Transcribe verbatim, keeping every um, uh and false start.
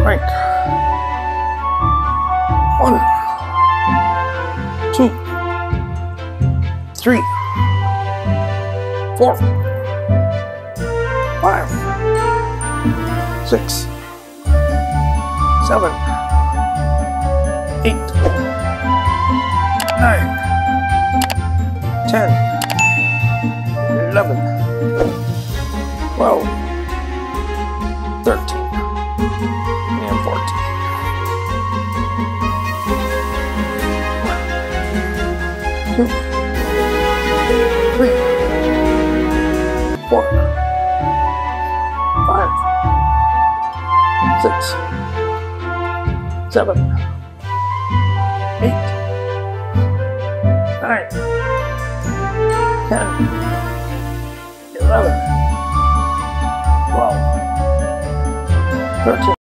right. One, two, three, four, five, six, seven, eight, nine, ten, eleven, twelve, thirteen, and fourteen. Two, three, four, five, six, seven, eight, nine, ten, eleven, twelve, thirteen.